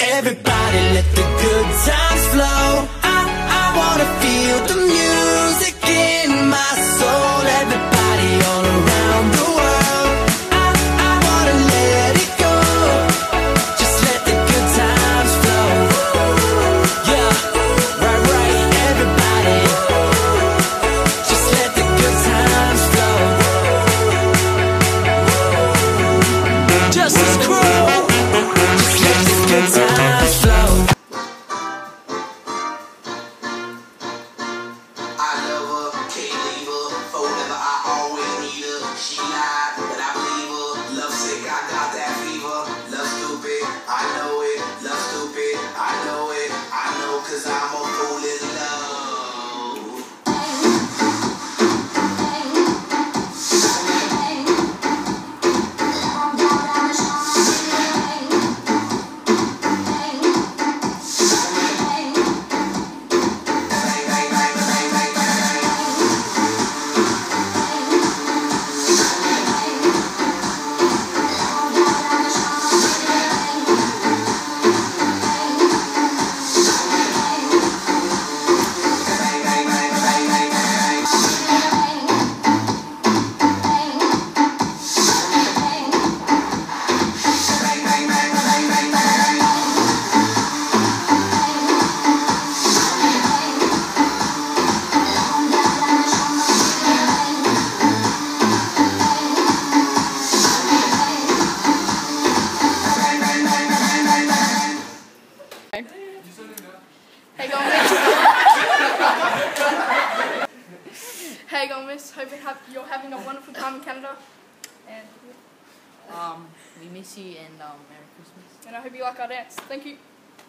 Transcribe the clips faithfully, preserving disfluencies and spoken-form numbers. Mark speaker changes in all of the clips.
Speaker 1: Everybody let the good times flow. I, I wanna feel the music in my soul. Everybody all around the world, I, I wanna let it go. Just let the good times flow. Yeah, right, right, everybody. Just let the good times flow. Just as cruel. Just let the good times flow.
Speaker 2: I love her, can't leave her. Forever, I always need her. She lied, but I believe her. Love sick, I got that fever. Love stupid, I know it. Love stupid, I know it. I know, cause I'm a fool in love.
Speaker 3: How you going, Miss? How you going, Miss? Hope you have, you're having a wonderful time in Canada. And
Speaker 4: Um, we miss you and um, Merry Christmas.
Speaker 3: and I hope you like our dance. Thank you.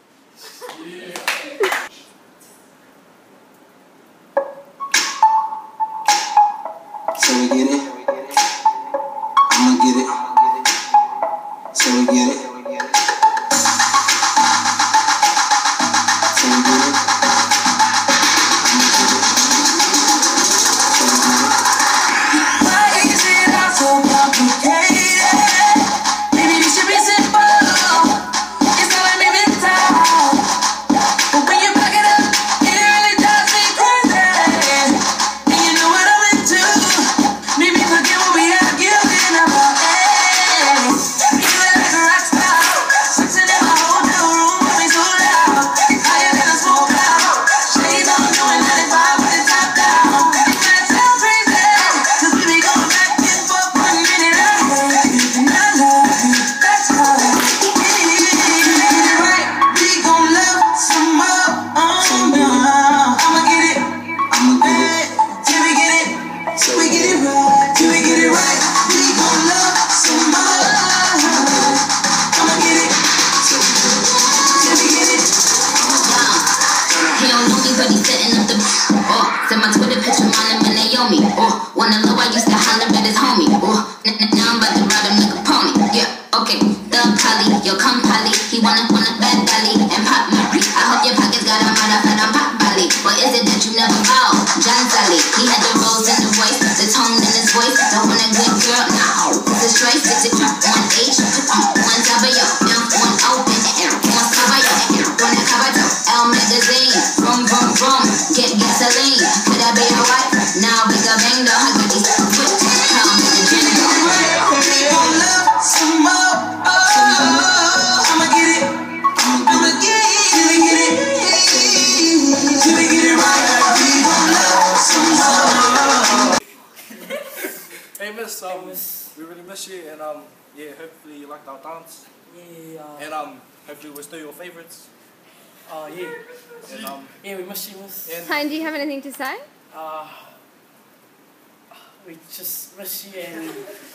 Speaker 2: So we get it? I'ma get it. So we get it?
Speaker 5: Wanna know I used to holler at his homie. Ooh, n -n now I'm about to ride him like a pony. Yeah, okay, the Polly, yo come Polly. He wanna wanna bad dolly and pop Mary. I hope your pockets got a motherfucker on pop Bolly. What is it that you never found? John Sally, he had the rose in the voice, the tone in his voice. Don't want a good girl, nah. It's a straight, it's a drop, one H, one W, M, one open, and one cover, one cover, L magazine, vroom vroom vroom, get gasoline. Could I be your wife? Now we got bang though, I got these quick, come with the gin.
Speaker 2: We gon' love some more. Oh, I'ma get it. I'ma get it. Till we get it. Till we get it right. We gon' love some more.
Speaker 6: Hey Miss, um, we really miss you, and um, yeah, hopefully you liked our dance,
Speaker 4: Yeah, uh,
Speaker 6: and um, hopefully we're still your favorites.
Speaker 4: uh, yeah.
Speaker 6: And um,
Speaker 4: Yeah, we miss you, Miss.
Speaker 6: and
Speaker 7: Hi, do you have anything to say?
Speaker 4: Uh, we just miss you and...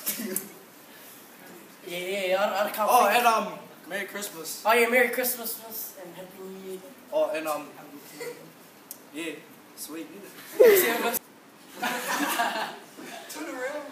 Speaker 4: yeah, yeah, I, I can't
Speaker 6: oh,
Speaker 4: think.
Speaker 6: and um, Merry Christmas.
Speaker 4: Oh yeah, Merry Christmas, Miss, and Happy New Year.
Speaker 6: Oh, and um, yeah, sweet.
Speaker 4: See you, Miss.
Speaker 6: Turn around.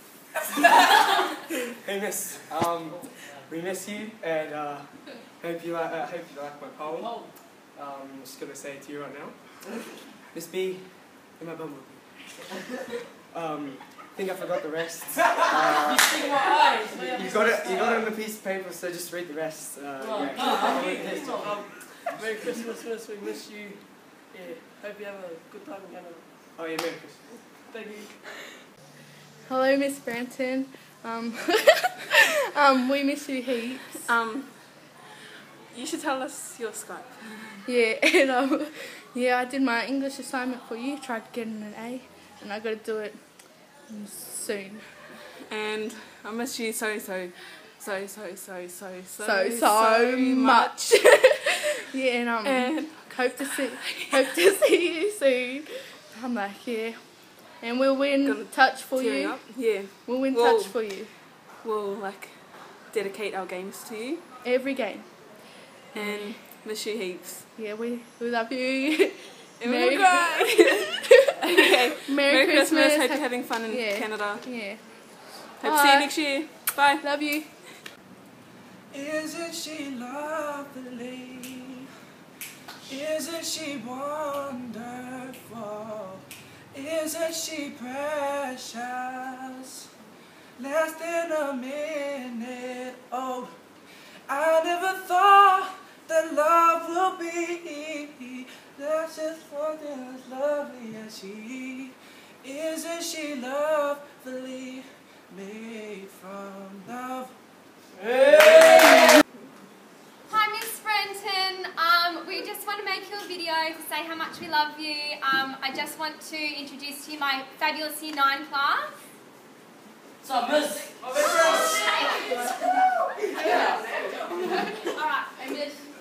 Speaker 8: Hey Miss, um, we miss you, and uh, hope you like. Uh, hope you like my poem. Um, I'm just gonna say it to you right now. Miss B, in my bumblebee. Um, think I forgot the rest. Uh, you got it. You got it on a piece of paper, so just read the rest. Uh, yeah.
Speaker 7: Um, Merry Christmas, Miss. We miss you. Yeah. Hope you have a good time in Canada.
Speaker 8: Oh yeah, Merry Christmas.
Speaker 7: Thank you.
Speaker 3: Hello, Miss Branton. Um, um, we miss you heaps.
Speaker 7: Um, you should tell us your Skype.
Speaker 3: Yeah, and um, yeah, I did my English assignment for you. Tried to get an A, and I got to do it soon.
Speaker 7: And I miss you so so so so so so so
Speaker 3: So so much. Yeah, and um,
Speaker 7: And
Speaker 3: hope to see hope to see you soon. Come back here, and we'll win
Speaker 7: Gonna
Speaker 3: touch for
Speaker 7: tearing
Speaker 3: you.
Speaker 7: up. Yeah,
Speaker 3: We'll win
Speaker 7: Whoa.
Speaker 3: touch for you
Speaker 7: we'll like dedicate our games to you
Speaker 3: every game.
Speaker 7: and miss you heaps.
Speaker 3: Yeah, we we love you.
Speaker 7: And
Speaker 3: Merry-
Speaker 7: we'll cry. Okay.
Speaker 3: Merry,
Speaker 7: Merry Christmas. Hope
Speaker 3: Ha-
Speaker 7: you're having fun in
Speaker 3: yeah.
Speaker 7: Canada.
Speaker 3: Yeah,
Speaker 7: Hope to see you
Speaker 3: Bye.
Speaker 7: next year. Bye.
Speaker 3: love you.
Speaker 6: Isn't she lovely? Isn't she wonderful? Isn't she precious? Less than a minute old. I never thought that love will be. That's just something as lovely as she. Isn't she lovely? Made from love.
Speaker 9: Hi Miss Branton, um, we just want to make you a video to say how much we love you. Um, I just want to introduce to you my fabulous Year nine class.
Speaker 4: What's up, Miss?
Speaker 9: Alright, and Miss.